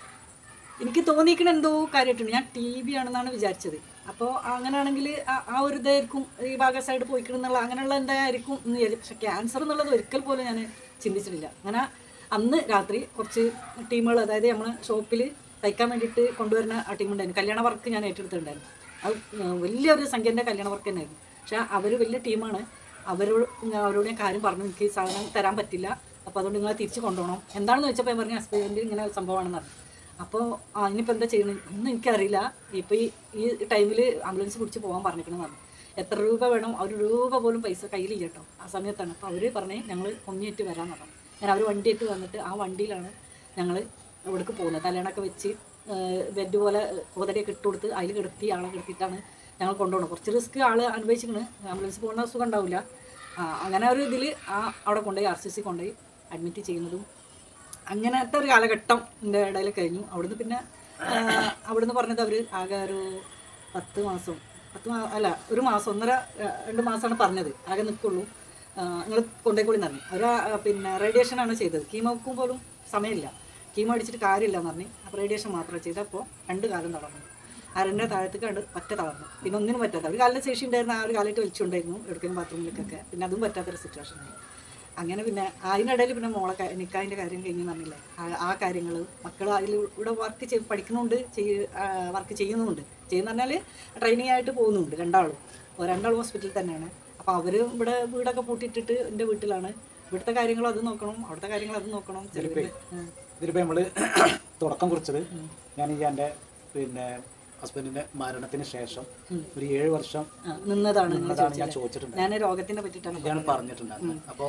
Speaker 2: എനിക്ക് തോന്നിക്കണ എന്തോ കാര്യമായിട്ടുണ്ട്. ഞാൻ ടി ബി ആണെന്നാണ് വിചാരിച്ചത്. അപ്പോൾ അങ്ങനെയാണെങ്കിൽ ആ ഒരു ഇതായിരിക്കും ഈ ഭാഗ സൈഡ് പോയിക്കണമെന്നുള്ള അങ്ങനെയുള്ള എന്തായിരിക്കും എന്ന് വിചാരിച്ചു. പക്ഷേ ക്യാൻസർ എന്നുള്ളത് ഒരിക്കൽ പോലും ഞാൻ ചിന്തിച്ചിട്ടില്ല. അങ്ങനെ അന്ന് രാത്രി കുറച്ച് ടീമുകൾ, അതായത് നമ്മൾ ഷോപ്പിൽ തയ്ക്കാൻ വേണ്ടിയിട്ട് കൊണ്ടുവരുന്ന ആ ടീമുണ്ടായിരുന്നു. കല്യാണ വർക്ക് ഞാൻ ഏറ്റെടുത്തിട്ടുണ്ടായിരുന്നു. അത് വലിയൊരു സംഖ്യേൻ്റെ കല്യാണ വർക്ക് തന്നെയായിരുന്നു. പക്ഷേ അവർ വലിയ ടീമാണ്. അവരോട് അവരോട് ഞാൻ കാര്യം പറഞ്ഞു, എനിക്ക് സാധനം തരാൻ പറ്റില്ല, അപ്പോൾ അതുകൊണ്ട് നിങ്ങളെ തിരിച്ച് കൊണ്ടുപോകണം. എന്താണെന്ന് വെച്ചപ്പോൾ ഞാൻ പറഞ്ഞു ഹസ്ബൻഡ് ഇങ്ങനെ സംഭവമാണെന്ന് പറഞ്ഞു. അപ്പോൾ ഇനിയിപ്പോൾ എന്താ ചെയ്യുന്നത് ഒന്നും എനിക്കറിയില്ല. ഇപ്പോൾ ഈ ഈ ടൈമിൽ ആംബുലൻസ് പിടിച്ച് പോകാൻ പറഞ്ഞിരിക്കണമെന്ന് പറഞ്ഞു. എത്ര രൂപ വേണം, ഒരു രൂപ പോലും പൈസ കയ്യിലില്ല കേട്ടോ ആ സമയത്താണ്. അപ്പോൾ അവർ പറഞ്ഞ് ഞങ്ങൾ ഒന്നിയേറ്റ് വരാൻ പറഞ്ഞു. ഞാൻ അവർ വണ്ടിയായിട്ട് വന്നിട്ട് ആ വണ്ടിയിലാണ് ഞങ്ങൾ ഇവിടേക്ക് പോകുന്നത്. തലേണൊക്കെ വെച്ച് ബെഡ് പോലെ കോതടിയൊക്കെ ഇട്ട് കൊടുത്ത് അതിൽ കിടത്തി ആളെ കിടത്തിയിട്ടാണ് ഞങ്ങൾ കൊണ്ടുപോകണം. കുറച്ച് റിസ്ക് ആൾ അനുഭവിച്ചിരിക്കണ്, ആംബുലൻസ് പോകുന്ന സുഖം ഉണ്ടാവില്ല. അങ്ങനെ ഒരു ഇതിൽ ആ അവിടെ കൊണ്ടുപോയി ആർ സി സി കൊണ്ടുപോയി അഡ്മിറ്റ് ചെയ്യുന്നതും അങ്ങനത്തെ ഒരു കാലഘട്ടം എൻ്റെ ഇടയിൽ കഴിഞ്ഞു. അവിടുന്ന് പിന്നെ അവിടുന്ന് പറഞ്ഞത് അവർ ആകെ ഒരു പത്ത് മാസം പത്ത് മാ അല്ല ഒരു മാസം ഒന്നര രണ്ട് മാസമാണ് പറഞ്ഞത് ആകെ നിൽക്കുള്ളൂ, നിങ്ങൾ കൊണ്ടുപോയിക്കൂടി എന്ന് പറഞ്ഞു. അവർ പിന്നെ റേഡിയേഷനാണ് ചെയ്തത്. കീമോക്കും പോലും സമയമില്ല, കീമോ അടിച്ചിട്ട് കാര്യമില്ല എന്ന് പറഞ്ഞു. അപ്പോൾ റേഡിയേഷൻ മാത്രമേ ചെയ്തപ്പോൾ രണ്ട് കാലം തളർന്നു. അരൻ്റെ താഴത്തേക്ക് കണ്ട് പറ്റ തളർന്നു. പിന്നെ ഒന്നിനും പറ്റാത്ത ഒരു കാലിൻ്റെ ശേഷി ഉണ്ടായിരുന്നു. ആ ഒരു കാലത്ത് വലിച്ചുണ്ടായിരുന്നു എടുക്കുന്ന ബാത്റൂമിലേക്കൊക്കെ. പിന്നെ അതും പറ്റാത്തൊരു സിറ്റുവേഷനായി. അങ്ങനെ പിന്നെ അതിനിടയിൽ പിന്നെ മോളെ നിക്കാഹിൻ്റെ കാര്യം കഴിഞ്ഞ് പറഞ്ഞില്ലേ ആ കാര്യങ്ങൾ മക്കൾ അതിൽ ഇവിടെ വർക്ക് ചെയ്ത് പഠിക്കുന്നുണ്ട്, ചെയ് വർക്ക് ചെയ്യുന്നുമുണ്ട്. ചെയ്യുന്ന പറഞ്ഞാൽ ട്രെയിനിങ് ആയിട്ട് പോകുന്നുണ്ട് രണ്ടാളും. രണ്ടാളും ഹോസ്പിറ്റലിൽ തന്നെയാണ്. അപ്പോൾ അവർ ഇവിടെ വീടൊക്കെ പൂട്ടിയിട്ടിട്ട് എൻ്റെ വീട്ടിലാണ്. ഇവിടുത്തെ കാര്യങ്ങൾ അത് നോക്കണം, അവിടുത്തെ കാര്യങ്ങൾ അത് നോക്കണം.
Speaker 1: ഇതിലിപ്പോൾ നമ്മൾ തുടക്കം കുറിച്ചത് ഞാൻ ഈ എൻ്റെ പിന്നെ ഹസ്ബൻഡിന്റെ മരണത്തിന് ശേഷം ഒരു ഏഴ് വർഷം നിന്നതാണ് ഞാൻ ചോദിച്ചിട്ടുണ്ട്. ഞാൻ രോഗത്തിനെ പറ്റിയിട്ടാണ് ഞാൻ പറഞ്ഞിട്ടുണ്ടായിരുന്നു. അപ്പോൾ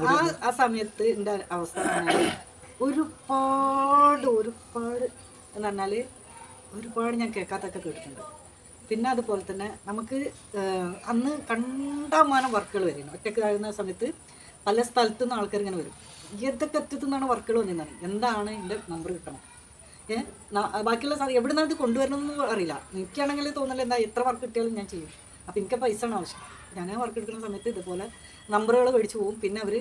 Speaker 1: ആ സമയത്ത് എൻ്റെ അവസ്ഥ ഒരുപാട് ഒരുപാട് എന്ന് പറഞ്ഞാൽ ഒരുപാട് ഞാൻ കേൾക്കാത്തൊക്കെ കേട്ടിട്ടുണ്ട്. പിന്നെ അതുപോലെ തന്നെ നമുക്ക് അന്ന് കണ്ടമാനം വർക്കുകൾ വരുന്നു. ഒറ്റയ്ക്ക് കഴിയുന്ന സമയത്ത് പല സ്ഥലത്തു നിന്ന് ആൾക്കാർ ഇങ്ങനെ വരും. ഏതൊക്കെ അറ്റത്തു നിന്നാണ് വർക്കുകൾ വന്നിരുന്നത്, എന്താണ് എൻ്റെ നമ്പർ കിട്ടണം, ഏഹ് ബാക്കിയുള്ള സാധനം എവിടെ നിന്നാണ് ഇത് കൊണ്ടുവരണമെന്ന് അറിയില്ല. എനിക്കാണെങ്കിൽ തോന്നല എന്താ എത്ര വർക്ക് കിട്ടിയാലും ഞാൻ ചെയ്യും. അപ്പോൾ എനിക്ക് പൈസ ആണ് ആവശ്യം. ഞാൻ വർക്ക് എടുക്കുന്ന സമയത്ത് ഇതുപോലെ നമ്പറുകൾ മേടിച്ച് പോകും. പിന്നെ അവർ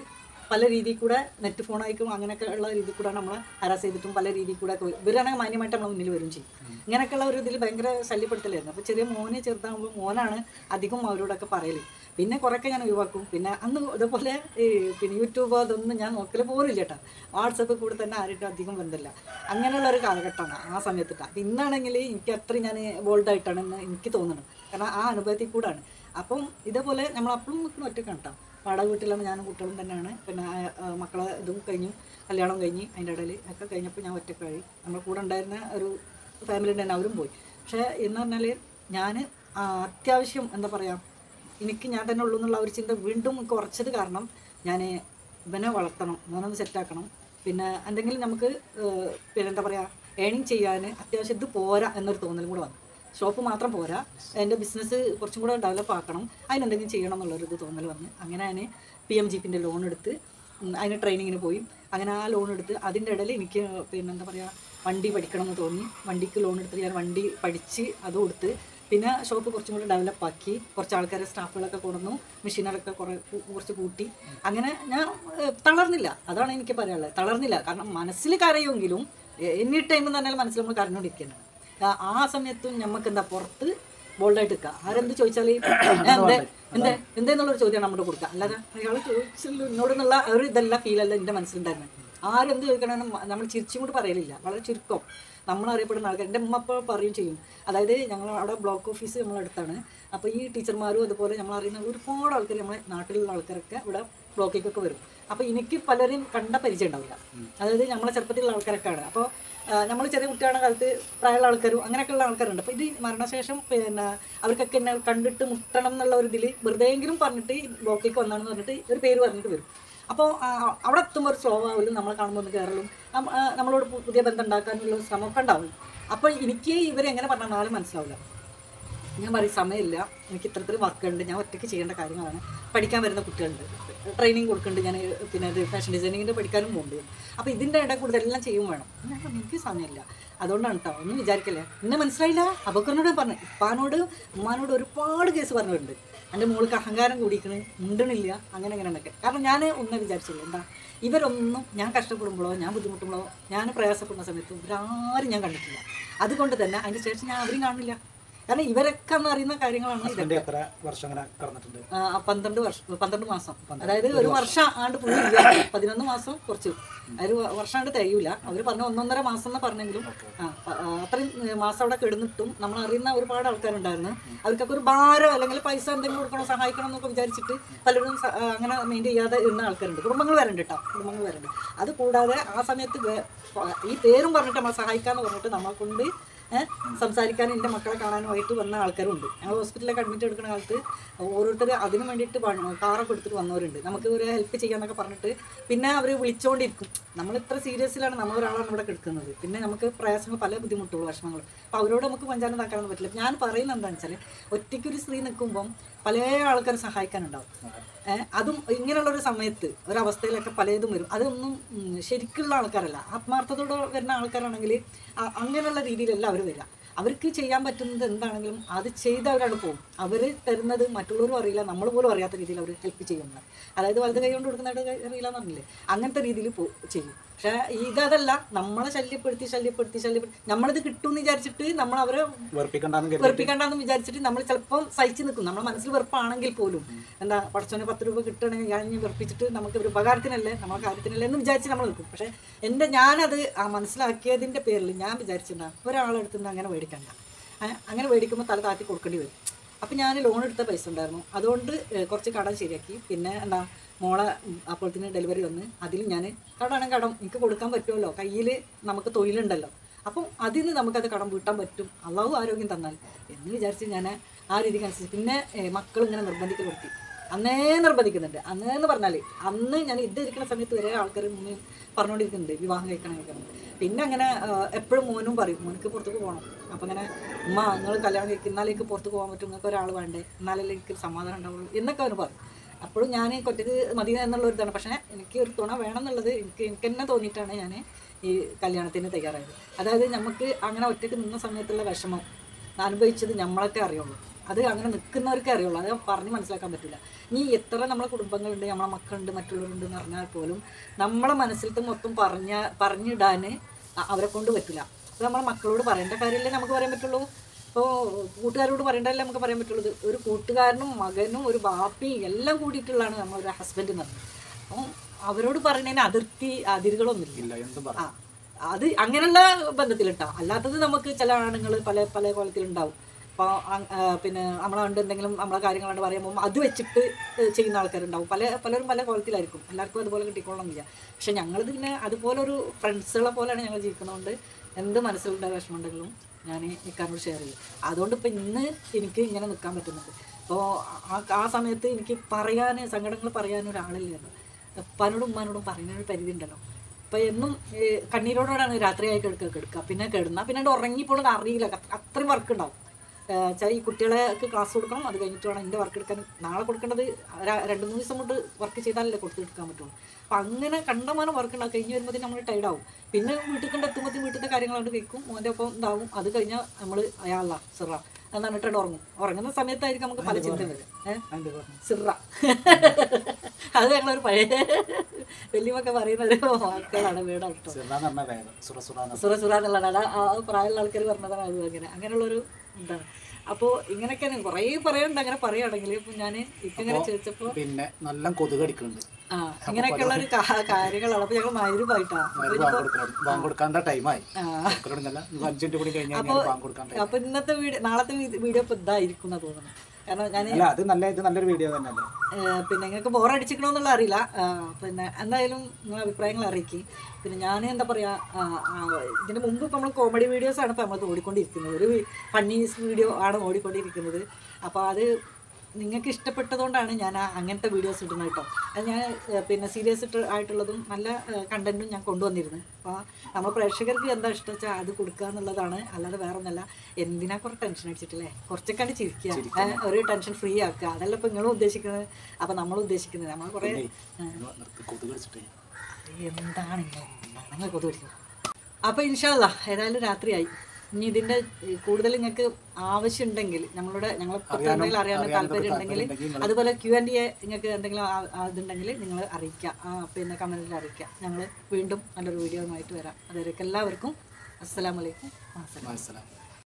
Speaker 2: പല രീതിയിൽ കൂടെ നെറ്റ് ഫോണായിരിക്കും അങ്ങനെയൊക്കെ ഉള്ള രീതിയിൽ കൂടെ നമ്മളെ ഹരാസ് ചെയ്തിട്ടും പല രീതിയിൽ കൂടെ ഒക്കെ ഇവരാണെങ്കിൽ മാന്യമായിട്ട് നമ്മളെ മുന്നിൽ വരും ചെയ്യും. ഇങ്ങനെയൊക്കെയുള്ള ഒരു ഇതിൽ ഭയങ്കര ശല്യപ്പെടുത്തലായിരുന്നു. അപ്പോൾ ചെറിയ മോനെ ചെറുതാകുമ്പോൾ മോനാണ് അധികം അവരോടൊക്കെ പറയൽ. പിന്നെ കുറേയൊക്കെ ഞാൻ ഒഴിവാക്കും. പിന്നെ അന്ന് ഇതുപോലെ ഈ പിന്നെ യൂട്യൂബ് അതൊന്നും ഞാൻ നോക്കൽ പോലില്ല കേട്ടോ. വാട്സപ്പ് കൂടെ തന്നെ ആരും അധികം ബന്ധമില്ല. അങ്ങനെയുള്ള ഒരു കാലഘട്ടമാണ് ആ സമയത്തിട്ടാണ്. അപ്പം ഇന്നാണെങ്കിൽ എനിക്ക് അത്രയും ഞാൻ ബോൾഡായിട്ടാണെന്ന് എനിക്ക് തോന്നുന്നത്. കാരണം ആ അനുഭവത്തിൽ കൂടാണ്. അപ്പം ഇതേപോലെ നമ്മൾ അപ്പോഴും നിൽക്കുന്ന ഒറ്റക്കാണ് കേട്ടോ. വാടക വീട്ടിലാണ് ഞാനും കുട്ടികളും തന്നെയാണ്. പിന്നെ മക്കളെ ഇതും കഴിഞ്ഞു, കല്യാണം കഴിഞ്ഞ് അതിൻ്റെ ഇടയിൽ ഒക്കെ കഴിഞ്ഞപ്പോൾ ഞാൻ ഒറ്റക്കായി. നമ്മുടെ കൂടെ ഉണ്ടായിരുന്ന ഒരു ഫാമിലി തന്നെ അവരും പോയി. പക്ഷേ എന്ന് പറഞ്ഞാൽ ഞാൻ അത്യാവശ്യം എന്താ പറയുക, എനിക്ക് ഞാൻ തന്നെ ഉള്ളൂ എന്നുള്ള ഒരു ചിന്ത വീണ്ടും കുറച്ചത് കാരണം ഞാൻ ഇവനെ വളർത്തണം, മോനൊന്ന് സെറ്റാക്കണം. പിന്നെ എന്തെങ്കിലും നമുക്ക് പിന്നെ എന്താ പറയുക ഏണിങ് ചെയ്യാൻ അത്യാവശ്യം ഇത് പോരാ എന്നൊരു തോന്നലും കൂടെ വന്നു. ഷോപ്പ് മാത്രം പോരാ, എൻ്റെ ബിസിനസ് കുറച്ചും കൂടെ ഡെവലപ്പ് ആക്കണം, അതിനെന്തെങ്കിലും ചെയ്യണം എന്നുള്ളൊരു ഇത് തോന്നൽ വന്ന് അങ്ങനെ ഞാൻ പി എം ജി പിൻ്റെ ലോൺ എടുത്ത് അതിന് ട്രെയിനിങ്ങിന് പോയി. അങ്ങനെ ആ ലോൺ എടുത്ത് അതിൻ്റെ ഇടയിൽ എനിക്ക് പിന്നെ എന്താ പറയുക വണ്ടി പഠിക്കണം എന്ന് തോന്നി. വണ്ടിക്ക് ലോൺ എടുത്ത് ഞാൻ വണ്ടി പഠിച്ച് അത് കൊടുത്ത് പിന്നെ ഷോപ്പ് കുറച്ചും കൂടി ഡെവലപ്പാക്കി. കുറച്ച് ആൾക്കാരെ സ്റ്റാഫുകളൊക്കെ കൊണ്ടുവന്നു, മെഷീനറൊക്കെ കുറേ കുറച്ച് കൂട്ടി. അങ്ങനെ ഞാൻ തളർന്നില്ല, അതാണ് എനിക്ക് പറയാനുള്ളത്. തളർന്നില്ല കാരണം മനസ്സിൽ കരയുമെങ്കിലും എനി ടൈം എന്ന് പറഞ്ഞാൽ മനസ്സിൽ നമ്മൾ കരഞ്ഞുകൊണ്ടിരിക്കുന്നത്. ആ സമയത്തും നമുക്ക് എന്താ പുറത്ത് ബോൾഡായിട്ട് നിൽക്കുക. ആരെന്ത് ചോദിച്ചാൽ എന്തേ എന്തേ എന്തേന്നുള്ളൊരു ചോദ്യമാണ് നമ്മുടെ കൊടുക്കുക. അല്ലാതെ അയാൾ ചോദിച്ചല്ലോ എന്നോടെന്നുള്ള ഒരു ഇതല്ല ഫീലല്ല എൻ്റെ മനസ്സിലുണ്ടായിരുന്നത്. ആരെന്ത് ചോദിക്കണമെന്ന് നമ്മൾ ചിരിച്ചും കൂടി പറയലില്ല, വളരെ ചുരുക്കം. നമ്മളറിയപ്പെടുന്ന ആൾക്കാർ എൻ്റെ ഉമ്മ അപ്പോൾ പറയും ചെയ്യും. അതായത് ഞങ്ങൾ അവിടെ ബ്ലോക്ക് ഓഫീസ് നമ്മളടുത്താണ്. അപ്പോൾ ഈ ടീച്ചർമാരും അതുപോലെ നമ്മളറിയുന്ന ഒരുപാട് ആൾക്കാർ നമ്മളെ നാട്ടിലുള്ള ആൾക്കാരൊക്കെ ഇവിടെ ബ്ലോക്കിലേക്കൊക്കെ വരും. അപ്പോൾ എനിക്ക് പലരെയും കണ്ട പരിചയം ഉണ്ടാവില്ല. അതായത് നമ്മളെ ചെറുപ്പത്തിലുള്ള ആൾക്കാരൊക്കെയാണ്. അപ്പോൾ നമ്മൾ ചെറിയ കുട്ടികളുടെ കാലത്ത് പ്രായമുള്ള ആൾക്കാരും അങ്ങനെയൊക്കെയുള്ള ആൾക്കാരുണ്ട്. അപ്പോൾ ഇത് മരണശേഷം പിന്നെ അവർക്കൊക്കെ എന്നെ കണ്ടിട്ട് മുട്ടണം എന്നുള്ള ഒരു ഇതിൽ വെറുതെയെങ്കിലും പറഞ്ഞിട്ട് ബ്ലോക്കിലേക്ക് വന്നാണെന്ന് പറഞ്ഞിട്ട് ഒരു പേര് പറഞ്ഞിട്ട് വരും. അപ്പോൾ അവിടെ എത്തുമ്പോൾ ഒരു സ്ലോ ആവില്ല, നമ്മളെ കാണുമ്പോൾ ഒന്ന് കയറലും നമ്മളോട് പുതിയ ബന്ധം ഉണ്ടാക്കാനുള്ള ശ്രമമൊക്കെ ഉണ്ടാവും. അപ്പോൾ എനിക്ക് ഇവരെങ്ങനെ പറഞ്ഞാലും മനസ്സിലാവില്ല. ഞാൻ പറയും സമയമില്ല, എനിക്ക് ഇത്തരത്തിൽ വർക്കുണ്ട്, ഞാൻ ഒറ്റയ്ക്ക് ചെയ്യേണ്ട കാര്യങ്ങളാണ്. പഠിക്കാൻ വരുന്ന കുട്ടികളുണ്ട്, ട്രെയിനിങ് കൊടുക്കുന്നുണ്ട്, ഞാൻ പിന്നെ ഇത് ഫാഷൻ ഡിസൈനിങ്ങിൻ്റെ പഠിക്കാനും പോകുന്നുണ്ട്. അപ്പോൾ ഇതിൻ്റെ ഇടയിൽ കൂടുതൽ എല്ലാം ചെയ്യും വേണം. ഞാൻ പറഞ്ഞു എനിക്ക് സമയമില്ല, അതുകൊണ്ടാണ് കേട്ടോ, ഒന്നും വിചാരിക്കില്ല. എന്നെ മനസ്സിലായില്ല. അബക്കറിനോട് പറഞ്ഞു, ഇപ്പാനോട് ഉമ്മാനോട് ഒരുപാട് കേസ് പറഞ്ഞിട്ടുണ്ട്. എൻ്റെ മോൾക്ക് അഹങ്കാരം കൂടിക്കണ്, മുണ്ടണില്ല, അങ്ങനെ അങ്ങനെ എന്നൊക്കെ. കാരണം ഞാൻ ഒന്നും വിചാരിച്ചില്ല. എന്താ ഇവരൊന്നും ഞാൻ കഷ്ടപ്പെടുമ്പോഴോ ഞാൻ ബുദ്ധിമുട്ടുമ്പോഴോ ഞാൻ പ്രയാസപ്പെടുന്ന സമയത്ത് ഇവരാരും ഞാൻ കണ്ടിട്ടില്ല. അതുകൊണ്ട് തന്നെ അതിന് ശേഷം ഞാൻ അവരും കാണില്ല. കാരണം ഇവരൊക്കെ എന്ന് അറിയുന്ന കാര്യങ്ങളാണ്. പന്ത്രണ്ട് വർഷം പന്ത്രണ്ട് മാസം അതായത് ഒരു വർഷം ആണ്ട് പോയി പതിനൊന്ന് മാസം കുറച്ച് ഒരു വർഷം ആണ്ട് തികയൂല. അവർ പറഞ്ഞ ഒന്നൊന്നര മാസം എന്ന് പറഞ്ഞെങ്കിലും ആ അത്രയും മാസം അവിടെ കിടന്നിട്ടും നമ്മൾ അറിയുന്ന ഒരുപാട് ആൾക്കാരുണ്ടായിരുന്നു. അവർക്കൊക്കെ ഒരു ഭാരം അല്ലെങ്കിൽ പൈസ എന്തെങ്കിലും കൊടുക്കണം, സഹായിക്കണം എന്നൊക്കെ വിചാരിച്ചിട്ട് പലരും അങ്ങനെ മെയിൻ ചെയ്യാതെ ഇരുന്ന ആൾക്കാരുണ്ട്. കുടുംബങ്ങൾ വരണ്ട് കേട്ടോ, കുടുംബങ്ങൾ വരണ്ട്. അത് കൂടാതെ ആ സമയത്ത് ഈ പേരും പറഞ്ഞിട്ട് നമ്മളെ സഹായിക്കാന്ന് പറഞ്ഞിട്ട് നമ്മളെ കൊണ്ട് സംസാരിക്കാനും എൻ്റെ മക്കളെ കാണാനുമായിട്ട് വന്ന ആൾക്കാരുണ്ട്. ഞങ്ങൾ ഹോസ്പിറ്റലിലേക്ക് അഡ്മിറ്റ് എടുക്കുന്ന കാലത്ത് ഓരോരുത്തർ അതിന് വേണ്ടിയിട്ട് കാറൊക്കെ എടുത്തിട്ട് വന്നവരുണ്ട്. നമുക്ക് ഒരു ഹെൽപ്പ് ചെയ്യാന്നൊക്കെ പറഞ്ഞിട്ട് പിന്നെ അവർ വിളിച്ചുകൊണ്ടിരിക്കും. നമ്മൾ ഇത്ര സീരിയസിലാണ് നമ്മൾ ഒരാളാണ് ഇവിടെ കിടക്കുന്നത്. പിന്നെ നമുക്ക് പ്രയാസങ്ങൾ പല ബുദ്ധിമുട്ടുകൾ വിഷമങ്ങൾ. അപ്പോൾ അവരോട് നമുക്ക് പഞ്ചായത്ത് താക്കാനൊന്നും പറ്റില്ല. ഞാൻ പറയുന്നത് എന്താണെന്ന് വെച്ചാൽ ഒറ്റയ്ക്കൊരു സ്ത്രീ നിൽക്കുമ്പം പല ആൾക്കാരും സഹായിക്കാനുണ്ടാവും. അതും ഇങ്ങനെയുള്ളൊരു സമയത്ത് ഒരവസ്ഥയിലൊക്കെ പലതും വരും. അതൊന്നും ശരിക്കുള്ള ആൾക്കാരല്ല, ആത്മാർത്ഥതയോടെ വരുന്ന ആൾക്കാരാണെങ്കിൽ അങ്ങനെയുള്ള രീതിയിലല്ല അവർ വരിക. അവർക്ക് ചെയ്യാൻ പറ്റുന്നത് എന്താണെങ്കിലും അത് ചെയ്തവരാണ് പോകും. അവർ തരുന്നത് മറ്റുള്ളവരും അറിയില്ല, നമ്മൾ പോലും അറിയാത്ത രീതിയിൽ അവർ ഹെൽപ്പ് ചെയ്യുന്നത്. അതായത് വലത് കൈ കൊണ്ട് കൊടുക്കുന്നതായിട്ട് അറിയില്ല എന്ന് പറഞ്ഞില്ലേ, അങ്ങനത്തെ രീതിയിൽ പോ ചെയ്യും. പക്ഷേ ഇതല്ല, നമ്മളെ ശല്യപ്പെടുത്തി ശല്യപ്പെടുത്തി ശല്യപ്പെടുത്തി നമ്മളിത് കിട്ടുമെന്ന് വിചാരിച്ചിട്ട് നമ്മൾ അവരെ വെറുപ്പിക്കണ്ടെന്ന് വിചാരിച്ചിട്ട് നമ്മൾ ചിലപ്പോൾ സഹിച്ച് നിൽക്കും. നമ്മളെ മനസ്സിൽ വെറുപ്പാണെങ്കിൽ പോലും എന്താ പടച്ചോന് പത്ത് രൂപ കിട്ടണമെങ്കിൽ ഞാൻ ഇനി വെറുപ്പിച്ചിട്ട് നമുക്ക് ഒരു ഉപകാരത്തിനല്ലേ നമ്മളെ കാര്യത്തിനല്ലേ എന്ന് വിചാരിച്ച് നമ്മൾ നിൽക്കും. പക്ഷേ എൻ്റെ ഞാനത് ആ മനസ്സിലാക്കിയതിൻ്റെ പേരിൽ ഞാൻ വിചാരിച്ചിട്ടുണ്ടാ ഒരാളെടുത്ത് നിന്ന് അങ്ങനെ മേടിക്കണ്ട, അങ്ങനെ മേടിക്കുമ്പോൾ തല താത്തി കൊടുക്കേണ്ടി വരും. അപ്പം ഞാൻ ലോൺ എടുത്ത പൈസ ഉണ്ടായിരുന്നു, അതുകൊണ്ട് കുറച്ച് കടം ശരിയാക്കി. പിന്നെ എന്താ മോളെ അപ്പോഴത്തേന് ഡെലിവറി വന്ന് അതിൽ ഞാൻ കടമാണ് കടം എനിക്ക് കൊടുക്കാൻ പറ്റുമല്ലോ, കയ്യിൽ നമുക്ക് തൊഴിലുണ്ടല്ലോ, അപ്പം അതിൽ നിന്ന് നമുക്കത് കടം വീട്ടാൻ പറ്റും, അള്ളാഹു ആരോഗ്യം തന്നാൽ എന്ന് വിചാരിച്ച് ഞാൻ ആ രീതിക്ക് അനുസരിച്ച്. പിന്നെ മക്കൾ ഇങ്ങനെ നിർബന്ധിക്കൽ നിർത്തി, അന്നേ നിർബന്ധിക്കുന്നുണ്ട്. അന്നേന്ന് പറഞ്ഞാൽ അന്ന് ഞാൻ ഇത് ഇരിക്കുന്ന സമയത്ത് വരെ ആൾക്കാർ മുന്നേ പറഞ്ഞുകൊണ്ടിരിക്കുന്നുണ്ട് വിവാഹം കഴിക്കണം കഴിക്കണം. പിന്നെ അങ്ങനെ എപ്പോഴും മോനും പറയും മോനക്ക് പുറത്തേക്ക് പോകണം. അപ്പം അങ്ങനെ ഉമ്മ നിങ്ങൾ കല്യാണം കഴിക്കും, എന്നാലേക്ക് പുറത്ത് പോകാൻ പറ്റും, നിങ്ങൾക്ക് ഒരാൾ വേണ്ടേ, എന്നാലല്ലേ എനിക്ക് സമാധാനം ഉണ്ടാവുള്ളൂ എന്നൊക്കെ അവർ പറയും. അപ്പോഴും ഞാൻ കൊറ്റക്ക് മതി എന്നുള്ള ഒരു ഇതാണ്. പക്ഷേ എനിക്ക് ഒരു തുണ വേണം എന്നുള്ളത് എനിക്ക് എനിക്ക് തന്നെ തോന്നിയിട്ടാണ് ഞാൻ ഈ കല്യാണത്തിന് തയ്യാറായത്. അതായത് നമുക്ക് അങ്ങനെ ഒറ്റയ്ക്ക് നിന്ന സമയത്തുള്ള വിഷമം അനുഭവിച്ചത് നമ്മളൊക്കെ അറിയുള്ളൂ. അത് അങ്ങനെ നിൽക്കുന്നവർക്കേ അറിയുള്ളൂ, അത് പറഞ്ഞ് മനസ്സിലാക്കാൻ പറ്റില്ല. ഇനി എത്ര നമ്മളെ കുടുംബങ്ങളുണ്ട്, നമ്മളെ മക്കളുണ്ട്, മറ്റുള്ളവരുണ്ട് എന്ന് പറഞ്ഞാൽ പോലും നമ്മളെ മനസ്സിലത്തെ മൊത്തം പറഞ്ഞ പറഞ്ഞിടാൻ അവരെ കൊണ്ട് പറ്റില്ല. അപ്പോൾ നമ്മളെ മക്കളോട് പറയേണ്ട കാര്യമല്ലേ നമുക്ക് പറയാൻ പറ്റുള്ളൂ. ഇപ്പോൾ കൂട്ടുകാരോട് പറയേണ്ടതല്ലേ നമുക്ക് പറയാൻ പറ്റുള്ളൂ. ഒരു കൂട്ടുകാരനും മകനും ഒരു ബാപ്പയും എല്ലാം കൂടിയിട്ടുള്ളതാണ് നമ്മളൊരു ഹസ്ബൻഡ് എന്ന് പറഞ്ഞത്. അപ്പം അവരോട് പറയുന്നതിന് അതിർത്തി അതിരുകളൊന്നുമില്ല. ആ അത് അങ്ങനെയുള്ള ബന്ധത്തിലിട്ടാ, അല്ലാത്തത് നമുക്ക് ചില ആണുങ്ങൾ പല പല കോലത്തിലുണ്ടാവും. അപ്പോൾ പിന്നെ നമ്മളെ കണ്ട് എന്തെങ്കിലും നമ്മളെ കാര്യങ്ങളാണ് പറയുമ്പോൾ അത് വെച്ചിട്ട് ചെയ്യുന്ന ആൾക്കാരുണ്ടാവും. പല പലരും പല കോലത്തിലായിരിക്കും, എല്ലാവർക്കും അതുപോലെ കിട്ടിക്കൊള്ളണമെന്നില്ല. പക്ഷെ ഞങ്ങളിത് പിന്നെ അതുപോലൊരു ഫ്രണ്ട്സുകളെ പോലെയാണ് ഞങ്ങൾ ജീവിക്കുന്നതുകൊണ്ട് എന്ത് മനസ്സിലുണ്ടായ വിഷമമുണ്ടെങ്കിലും ഞാൻ ഇക്കാനോട് ഷെയർ ചെയ്യും. അതുകൊണ്ട് ഇപ്പം ഇന്ന് എനിക്ക് ഇങ്ങനെ നിൽക്കാൻ പറ്റുന്നുണ്ട്. അപ്പോൾ ആ ആ സമയത്ത് എനിക്ക് പറയാൻ സങ്കടങ്ങൾ പറയാൻ ഒരാളില്ലായിരുന്നു. ഉപ്പാനോടും ഉമ്മാനോടും പറയുന്നൊരു പരിധി ഉണ്ടല്ലോ. അപ്പോൾ എന്നും കണ്ണീരോടോടാണ് രാത്രിയായി കിടക്കുക കിടക്കുക പിന്നെ കിടന്നാൽ പിന്നെ ഉറങ്ങിപ്പോണത് അറിയില്ല. അത്രയും വർക്ക് ഉണ്ടാവും. വെച്ചാൽ ഈ കുട്ടികളെക്ക് ക്ലാസ് കൊടുക്കണം, അത് കഴിഞ്ഞിട്ട് വേണം എൻ്റെ വർക്ക് എടുക്കാൻ. നാളെ കൊടുക്കേണ്ടത് രണ്ട് മൂന്ന് ദിവസം കൊണ്ട് വർക്ക് ചെയ്താലല്ലേ കൊടുത്തെടുക്കാൻ പറ്റുള്ളൂ. അപ്പം അങ്ങനെ കണ്ടമാനം വർക്ക് ഉണ്ടാവും. കഴിഞ്ഞ് വരുമ്പോൾ നമ്മൾ ടൈർഡാവും. പിന്നെ വീട്ടിൽ കൊണ്ട് എത്തുമ്പോൾ വീട്ടിലത്തെ കാര്യങ്ങളാണ്ട് കഴിക്കും, മോൻ്റെ ഒപ്പം ഇതാവും. അത് കഴിഞ്ഞാൽ നമ്മൾ അയാള സിറ എന്നാണ് ഇട്ടിട്ട് ഉറങ്ങും. ഉറങ്ങുന്ന സമയത്തായിരിക്കും നമുക്ക് പല ചിന്ത വരും. ഏഹ് സിറ അത് ഞങ്ങളൊരു പഴയ വലിയമൊക്കെ പറയുന്ന ഒരു വാക്കുകളാണ്. വീടാ കേട്ടോ സുറ സുറ എന്നുള്ളതാണ്. ആ പ്രായമുള്ള ആൾക്കാർ പറഞ്ഞതാണ്. അത് അങ്ങനെ അങ്ങനെയുള്ളൊരു എന്താണ്. അപ്പോൾ ഇങ്ങനെയൊക്കെയാണ് കുറേ പറയാനുണ്ട്. അങ്ങനെ പറയുകയാണെങ്കിൽ ഇപ്പം ഞാൻ ഇപ്പം ഇങ്ങനെ ചോദിച്ചപ്പോൾ
Speaker 1: പിന്നെ നല്ല കൊതുക് അടിക്കുന്നുണ്ട്.
Speaker 2: ആ ഇങ്ങനെയൊക്കെയുള്ള ഒരു കാര്യങ്ങളാണ്. അപ്പോൾ ഞങ്ങൾ മരുവായിട്ടാണ്. അപ്പോൾ ഇന്നത്തെ വീഡിയോ നാളത്തെ വീഡിയോ ഇപ്പോൾ ഇതായിരിക്കുന്ന തോന്നുന്നു. കാരണം ഞാൻ
Speaker 1: നല്ലൊരു വീഡിയോ തന്നെയല്ലേ.
Speaker 2: പിന്നെ നിങ്ങൾക്ക് ബോറടിച്ചിക്കണമെന്നുള്ള അറിയില്ല. പിന്നെ എന്തായാലും നിങ്ങൾ അഭിപ്രായങ്ങൾ അറിയിക്കും. പിന്നെ ഞാൻ എന്താ പറയുക, ഇതിന് മുമ്പ് ഇപ്പോൾ നമ്മൾ കോമഡി വീഡിയോസാണ് ഇപ്പോൾ നമ്മൾ ഓടിക്കൊണ്ടിരിക്കുന്നത്. ഒരു ഫണ്ണീസ് വീഡിയോ ആണ് ഓടിക്കൊണ്ടിരിക്കുന്നത്. അപ്പോൾ അത് നിങ്ങൾക്ക് ഇഷ്ടപ്പെട്ടതുകൊണ്ടാണ് ഞാൻ അങ്ങനത്തെ വീഡിയോസ് ഇടുന്നത് കേട്ടോ. അത് ഞാൻ പിന്നെ സീരിയസ് ആയിട്ടുള്ളതും നല്ല കണ്ടൻറ്റും ഞാൻ കൊണ്ടുവന്നിരുന്നു. അപ്പോൾ നമ്മൾ പ്രേക്ഷകർക്ക് എന്താ ഇഷ്ടം വെച്ചാൽ അത് കൊടുക്കുക എന്നുള്ളതാണ്. അല്ലാതെ വേറെ ഒന്നല്ല. എന്തിനാ കുറേ ടെൻഷൻ അടിച്ചിട്ടില്ലേ, കുറച്ചൊക്കെ ചിരിക്കുക, ഒരു ടെൻഷൻ ഫ്രീ ആക്കുക. അതല്ല ഇപ്പോൾ നിങ്ങളും ഉദ്ദേശിക്കുന്നത്. അപ്പോൾ നമ്മൾ ഉദ്ദേശിക്കുന്നത് നമ്മൾ കുറേ എന്താണ് നിങ്ങൾ കൊതു പിടിക്കുന്നത്. അപ്പോൾ ഇൻഷാ അല്ലാ ഏതായാലും രാത്രിയായി. ഇനി ഇതിൻ്റെ കൂടുതൽ നിങ്ങൾക്ക് ആവശ്യമുണ്ടെങ്കിൽ നമ്മളുടെ ഞങ്ങൾ എന്തെങ്കിലും അറിയാൻ താല്പര്യം ഉണ്ടെങ്കിൽ അതുപോലെ ക്യു ആൻഡ് എ നിങ്ങൾക്ക് എന്തെങ്കിലും ഇതുണ്ടെങ്കിൽ നിങ്ങൾ അറിയിക്കുക. പിന്നെ കമൻറ്റിൽ അറിയിക്കുക. ഞങ്ങൾ വീണ്ടും നല്ലൊരു വീഡിയോ ആയിട്ട് വരാം. അതുവരെയൊക്കെ എല്ലാവർക്കും അസ്സലാമു അലൈക്കും.
Speaker 1: അസ്സലാം.